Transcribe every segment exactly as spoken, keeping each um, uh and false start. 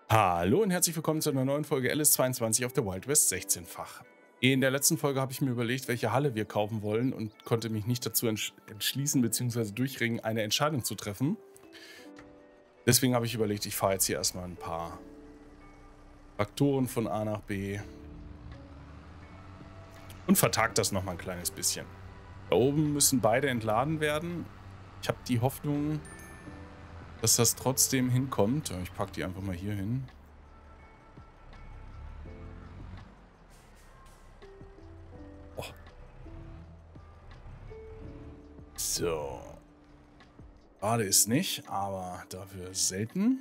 Hallo und herzlich willkommen zu einer neuen Folge L S zweiundzwanzig auf der Wild West sechzehn-fach. In der letzten Folge habe ich mir überlegt, welche Halle wir kaufen wollen und konnte mich nicht dazu entsch entschließen bzw. durchringen, eine Entscheidung zu treffen. Deswegen habe ich überlegt, ich fahre jetzt hier erstmal ein paar Faktoren von A nach B und vertag das nochmal ein kleines bisschen. Da oben müssen beide entladen werden. Ich habe die Hoffnung, dass das trotzdem hinkommt. Ich packe die einfach mal hier hin. Oh. So. Gerade ist nicht, aber dafür selten.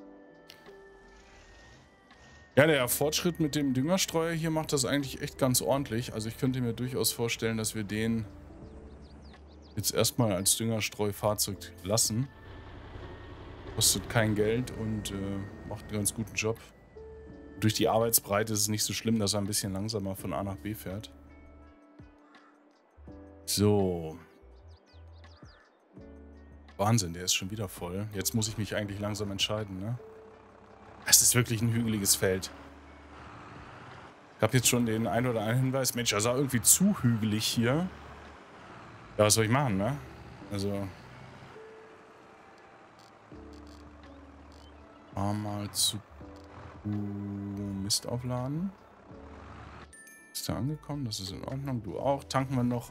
Ja, der Fortschritt mit dem Düngerstreuer hier macht das eigentlich echt ganz ordentlich. Also ich könnte mir durchaus vorstellen, dass wir den jetzt erstmal als Düngerstreufahrzeug lassen. Kostet kein Geld und äh, macht einen ganz guten Job. Durch die Arbeitsbreite ist es nicht so schlimm, dass er ein bisschen langsamer von A nach B fährt. So. Wahnsinn, der ist schon wieder voll. Jetzt muss ich mich eigentlich langsam entscheiden, ne? Es ist wirklich ein hügeliges Feld. Ich habe jetzt schon den ein oder anderen Hinweis. Mensch, das ist irgendwie zu hügelig hier. Ja, was soll ich machen, ne? Also. Mal zu Mist aufladen. Ist der angekommen? Das ist in Ordnung. Du auch. Tanken wir noch.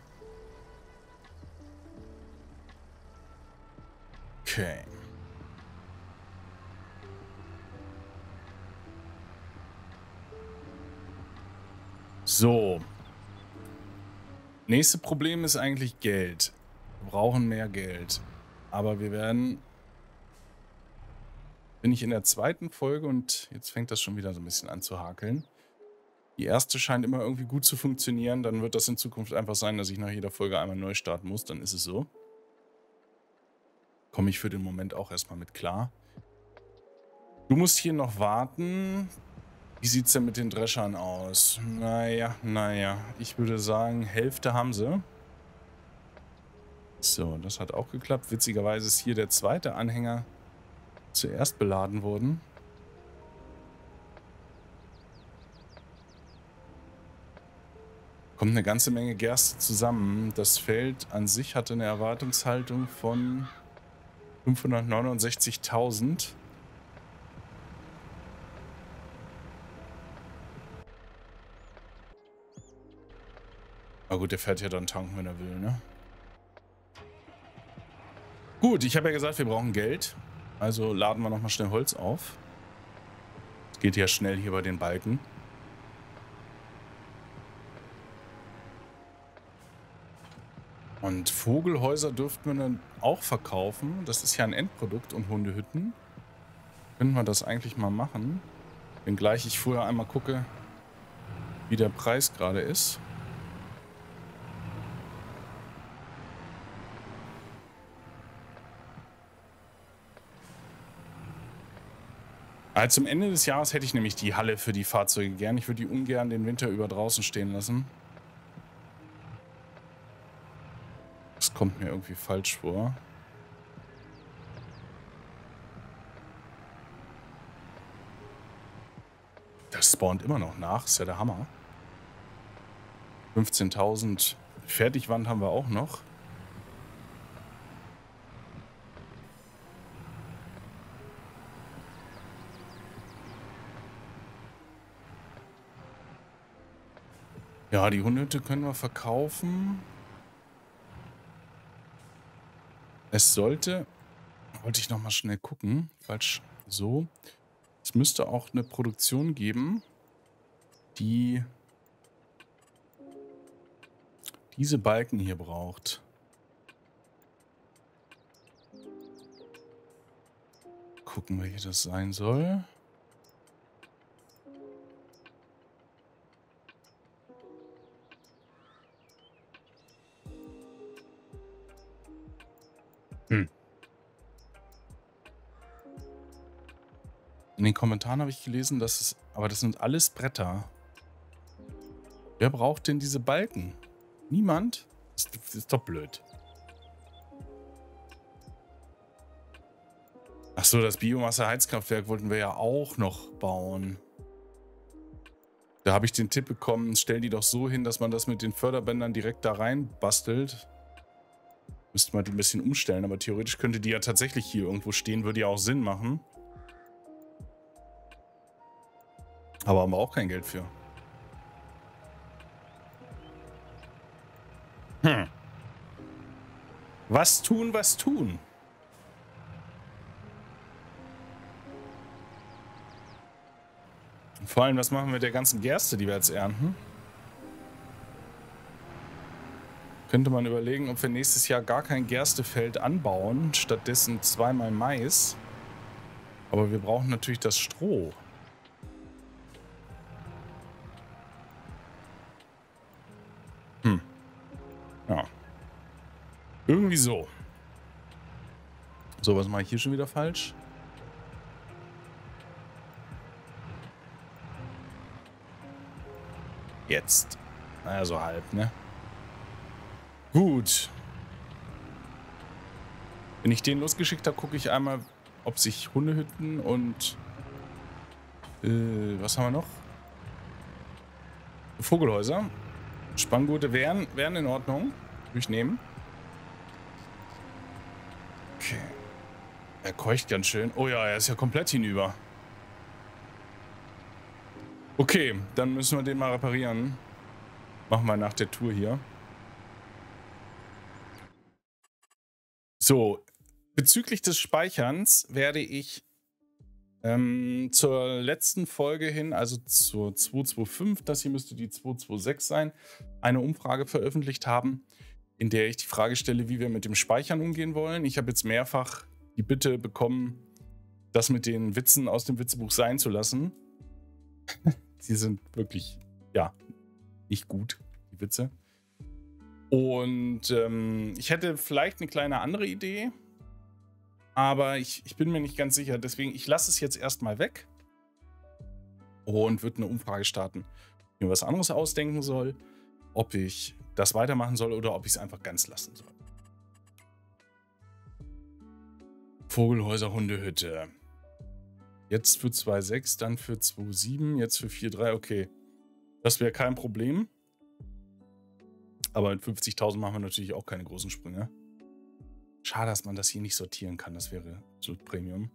Okay. So. Nächste Problem ist eigentlich Geld. Wir brauchen mehr Geld. Aber wir werden... Bin ich in der zweiten Folge und jetzt fängt das schon wieder so ein bisschen an zu hakeln. Die erste scheint immer irgendwie gut zu funktionieren. Dann wird das in Zukunft einfach sein, dass ich nach jeder Folge einmal neu starten muss. Dann ist es so. Komme ich für den Moment auch erstmal mit klar. Du musst hier noch warten. Wie sieht es denn mit den Dreschern aus? Naja, naja. Ich würde sagen, Hälfte haben sie. So, das hat auch geklappt. Witzigerweise ist hier der zweite Anhänger zuerst beladen worden. Kommt eine ganze Menge Gerste zusammen. Das Feld an sich hatte eine Erwartungshaltung von fünfhundertneunundsechzigtausend. Na gut, der fährt ja dann tanken, wenn er will, ne? Gut, ich habe ja gesagt, wir brauchen Geld. Also laden wir nochmal schnell Holz auf. Es geht ja schnell hier bei den Balken. Und Vogelhäuser dürften wir dann auch verkaufen. Das ist ja ein Endprodukt und Hundehütten. Können wir das eigentlich mal machen? Wenngleich ich vorher einmal gucke, wie der Preis gerade ist. Also zum Ende des Jahres hätte ich nämlich die Halle für die Fahrzeuge gern. Ich würde die ungern den Winter über draußen stehen lassen. Das kommt mir irgendwie falsch vor. Das spawnt immer noch nach. Ist ja der Hammer. fünfzehntausend. Fertigwand haben wir auch noch. Ja, die Hundehütte können wir verkaufen. Es sollte, wollte ich noch mal schnell gucken, falsch, so. Es müsste auch eine Produktion geben, die diese Balken hier braucht. Gucken, welche das sein soll. Hm. In den Kommentaren habe ich gelesen, dass es, aber das sind alles Bretter. Wer braucht denn diese Balken? Niemand? Das, das ist doch blöd. Ach Achso, das Biomasse-Heizkraftwerk wollten wir ja auch noch bauen. Da habe ich den Tipp bekommen, stell die doch so hin, dass man das mit den Förderbändern direkt da rein bastelt. Müsste man die ein bisschen umstellen, aber theoretisch könnte die ja tatsächlich hier irgendwo stehen, würde ja auch Sinn machen. Aber haben wir auch kein Geld für. Hm. Was tun, was tun? Und vor allem, was machen wir mit der ganzen Gerste, die wir jetzt ernten? Könnte man überlegen, ob wir nächstes Jahr gar kein Gerstefeld anbauen, stattdessen zweimal Mais. Aber wir brauchen natürlich das Stroh. Hm. Ja. Irgendwie so. So, was mache ich hier schon wieder falsch? Jetzt. Naja, so halb, ne? Gut. Wenn ich den losgeschickt habe, gucke ich einmal, ob sich Hundehütten und äh, was haben wir noch? Vogelhäuser. Spanngurte wären, wären in Ordnung. Würde ich nehmen. Okay. Er keucht ganz schön. Oh ja, er ist ja komplett hinüber. Okay, dann müssen wir den mal reparieren. Machen wir nach der Tour hier. So, bezüglich des Speicherns werde ich ähm, zur letzten Folge hin, also zur zweihundertfünfundzwanzig, das hier müsste die zweihundertsechsundzwanzig sein, eine Umfrage veröffentlicht haben, in der ich die Frage stelle, wie wir mit dem Speichern umgehen wollen. Ich habe jetzt mehrfach die Bitte bekommen, das mit den Witzen aus dem Witzebuch sein zu lassen. Sie sind wirklich, ja, nicht gut, die Witze. Und ähm, ich hätte vielleicht eine kleine andere Idee, aber ich, ich bin mir nicht ganz sicher. Deswegen, ich lasse es jetzt erstmal weg und würde eine Umfrage starten, ob ich mir was anderes ausdenken soll, ob ich das weitermachen soll oder ob ich es einfach ganz lassen soll. Vogelhäuser, Hundehütte. Jetzt für zwei Komma sechs, dann für zwei Komma sieben, jetzt für vier Komma drei, okay. Das wäre kein Problem. Aber mit fünfzigtausend machen wir natürlich auch keine großen Sprünge. Schade, dass man das hier nicht sortieren kann. Das wäre absolut Premium.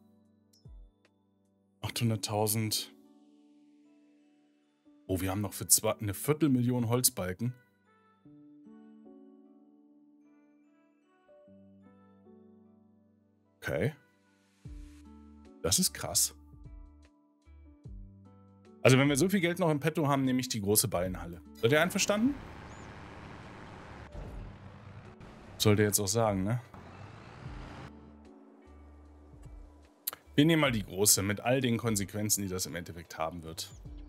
achthunderttausend. Oh, wir haben noch für zwei, eine Viertelmillion Holzbalken. Okay. Das ist krass. Also wenn wir so viel Geld noch im Petto haben, nehme ich die große Ballenhalle. Seid ihr einverstanden? Sollte jetzt auch sagen, ne? Wir nehmen mal die große, mit all den Konsequenzen, die das im Endeffekt haben wird.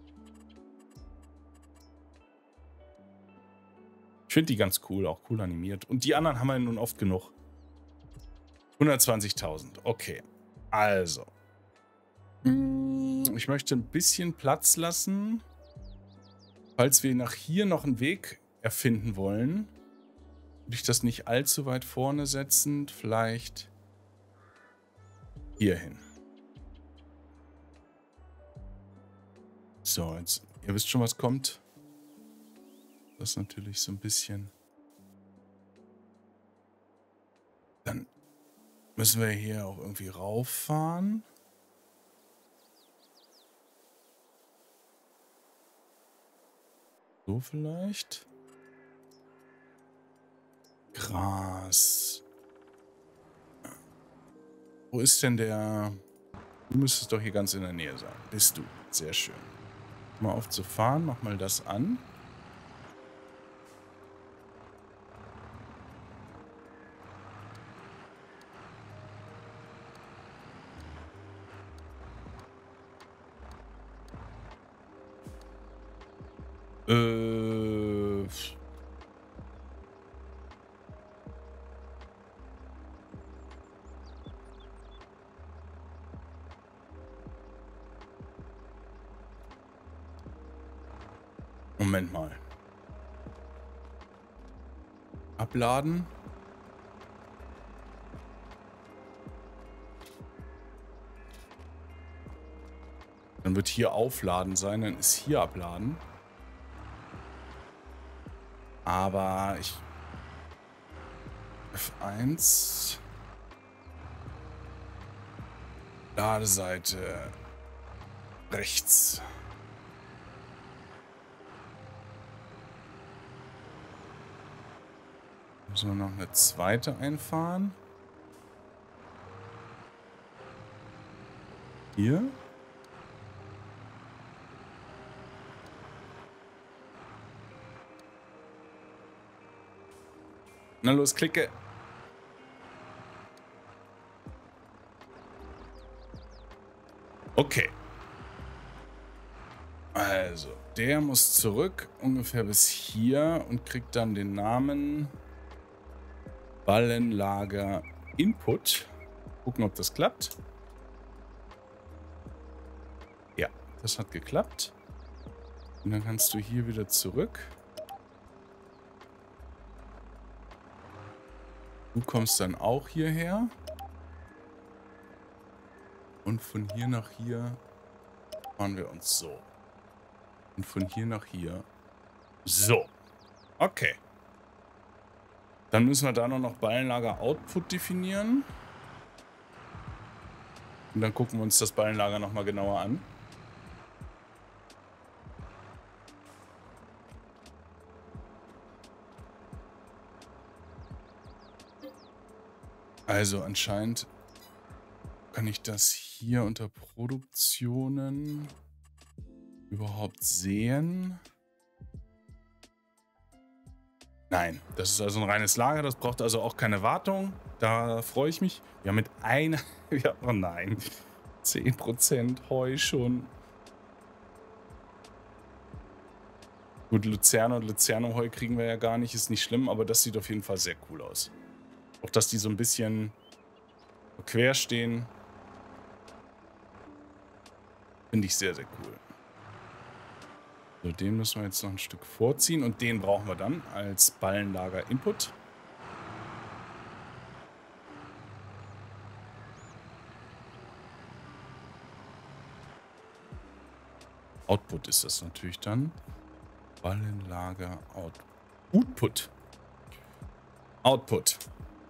Ich finde die ganz cool, auch cool animiert. Und die anderen haben wir nun oft genug. hundertzwanzigtausend, okay. Also. Ich möchte ein bisschen Platz lassen, falls wir nach hier noch einen Weg erfinden wollen. Würde ich das nicht allzu weit vorne setzen, vielleicht hier hin. So, jetzt, ihr wisst schon, was kommt. Das ist natürlich so ein bisschen. Dann müssen wir hier auch irgendwie rauffahren. So vielleicht. Gras. Wo ist denn der? Du müsstest doch hier ganz in der Nähe sein. Bist du. Sehr schön. Mal auf zu fahren. Mach mal das an. Äh... Moment mal. Abladen. Dann wird hier Aufladen sein, dann ist hier Abladen. Aber ich... F eins... Ladeseite... rechts. Müssen wir noch eine zweite einfahren. Hier. Na los, klicke. Okay. Also, der muss zurück, ungefähr bis hier und kriegt dann den Namen Ballenlager Input. Gucken, ob das klappt. Ja, das hat geklappt. Und dann kannst du hier wieder zurück. Du kommst dann auch hierher. Und von hier nach hier fahren wir uns so. Und von hier nach hier so. Okay. Dann müssen wir da noch Ballenlager Output definieren. Und dann gucken wir uns das Ballenlager nochmal genauer an. Also anscheinend kann ich das hier unter Produktionen überhaupt sehen. Nein, das ist also ein reines Lager, das braucht also auch keine Wartung. Da freue ich mich. Wir haben mit einer... Ja, oh nein. zehn Prozent Heu schon. Gut, Luzerne und Luzerne-Heu kriegen wir ja gar nicht, ist nicht schlimm, aber das sieht auf jeden Fall sehr cool aus. Auch dass die so ein bisschen quer stehen. Finde ich sehr, sehr cool. So, den müssen wir jetzt noch ein Stück vorziehen und den brauchen wir dann als Ballenlager Input. Output ist das natürlich dann. Ballenlager Out Output. Output.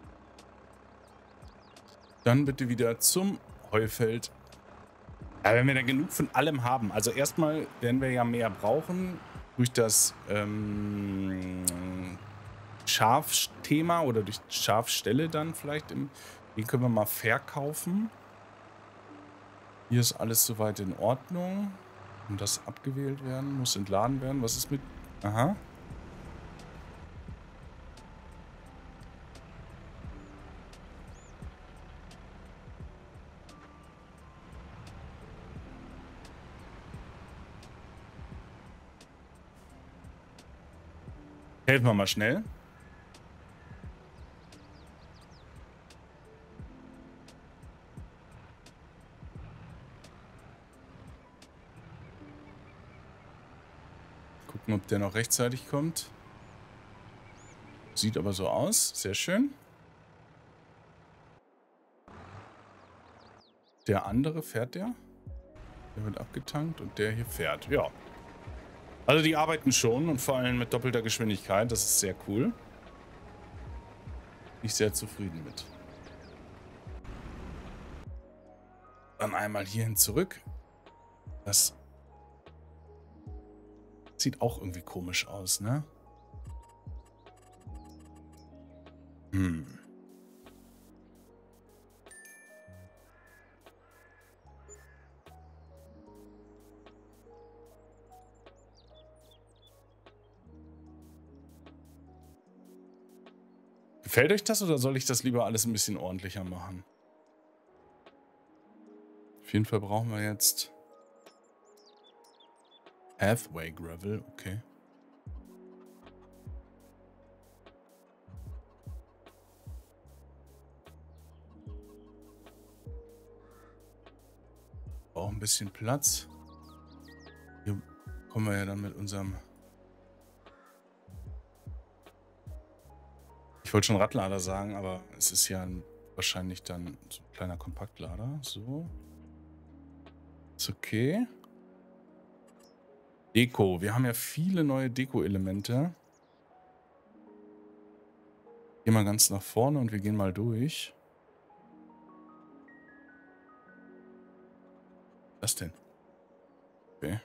Dann bitte wieder zum Heufeld. Ja, wenn wir dann genug von allem haben. Also erstmal werden wir ja mehr brauchen durch das ähm, Schafthema oder durch Schafstelle dann vielleicht. Im, den können wir mal verkaufen. Hier ist alles soweit in Ordnung. Und das abgewählt werden, muss entladen werden. Was ist mit... Aha. Helfen wir mal schnell. Gucken, ob der noch rechtzeitig kommt. Sieht aber so aus. Sehr schön. Der andere fährt der? Der wird abgetankt und der hier fährt. Ja. Also die arbeiten schon und vor allem mit doppelter Geschwindigkeit. Das ist sehr cool. Bin ich sehr zufrieden mit. Dann einmal hierhin zurück. Das sieht auch irgendwie komisch aus, ne? Hm. Gefällt euch das oder soll ich das lieber alles ein bisschen ordentlicher machen? Auf jeden Fall brauchen wir jetzt Pathway Gravel, okay. Auch ein bisschen Platz. Hier kommen wir ja dann mit unserem... Ich wollte schon Radlader sagen, aber es ist ja wahrscheinlich dann so ein kleiner Kompaktlader. So. Ist okay. Deko. Wir haben ja viele neue Deko-Elemente. Gehen mal ganz nach vorne und wir gehen mal durch. Was denn? Okay.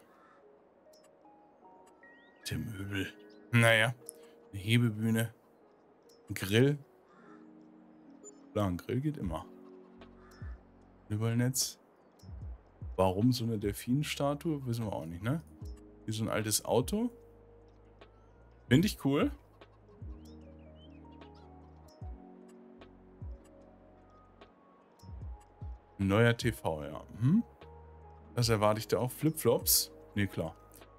Der Möbel. Naja. Eine Hebebühne. Ein Grill. Klar, ein Grill geht immer. Übernetz. Warum so eine Delfinstatue? Wissen wir auch nicht, ne? Hier so ein altes Auto. Finde ich cool. Ein neuer T V, ja. Hm? Das erwarte ich da auch. Flipflops? Ne, klar.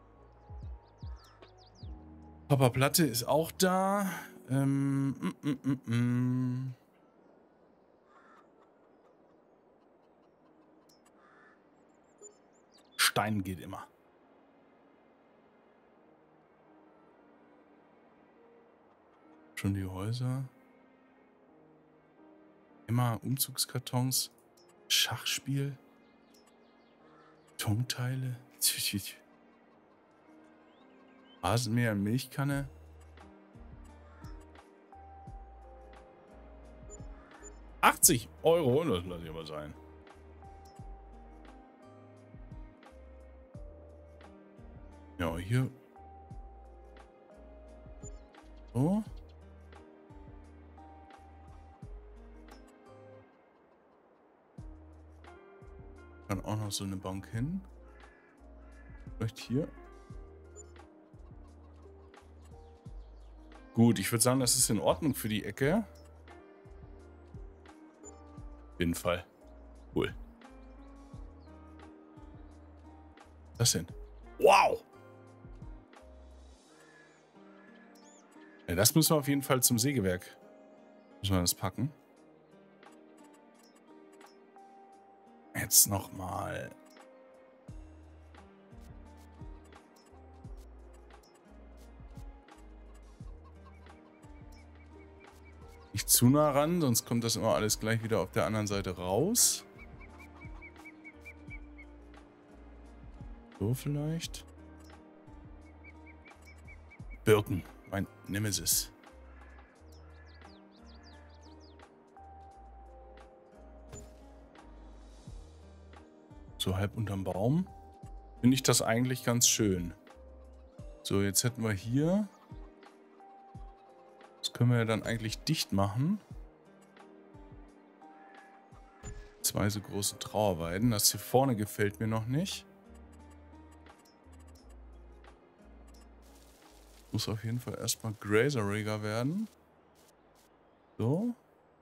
Papa Platte ist auch da. Ähm, mm, mm, mm, mm. Stein geht immer. Schon die Häuser. Immer Umzugskartons. Schachspiel. Tonteile. Rasenmäher und Milchkanne. achtzig Euro, das lasse ich aber sein. Ja, hier. So. Kann auch noch so eine Bank hin. Vielleicht hier. Gut, ich würde sagen, das ist in Ordnung für die Ecke. Auf jeden Fall. Cool. Was denn? Wow! Ja, das müssen wir auf jeden Fall zum Sägewerk. Müssen wir das packen. Jetzt nochmal. Nicht zu nah ran, sonst kommt das immer alles gleich wieder auf der anderen Seite raus. So vielleicht. Birken, mein Nemesis. So halb unterm Baum. Finde ich das eigentlich ganz schön. So, jetzt hätten wir hier. Das können wir ja dann eigentlich dicht machen. Zwei so große Trauerweiden. Das hier vorne gefällt mir noch nicht. Muss auf jeden Fall erstmal grazeriger werden. So.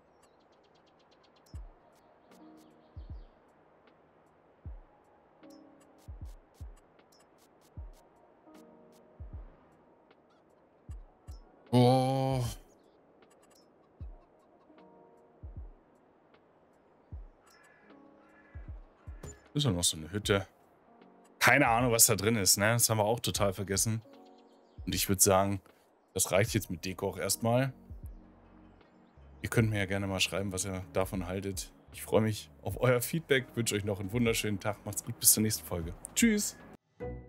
Oh. Ist ja noch so eine Hütte. Keine Ahnung, was da drin ist, ne? Das haben wir auch total vergessen. Und ich würde sagen, das reicht jetzt mit Deko auch erstmal. Ihr könnt mir ja gerne mal schreiben, was ihr davon haltet. Ich freue mich auf euer Feedback, wünsche euch noch einen wunderschönen Tag. Macht's gut, bis zur nächsten Folge. Tschüss!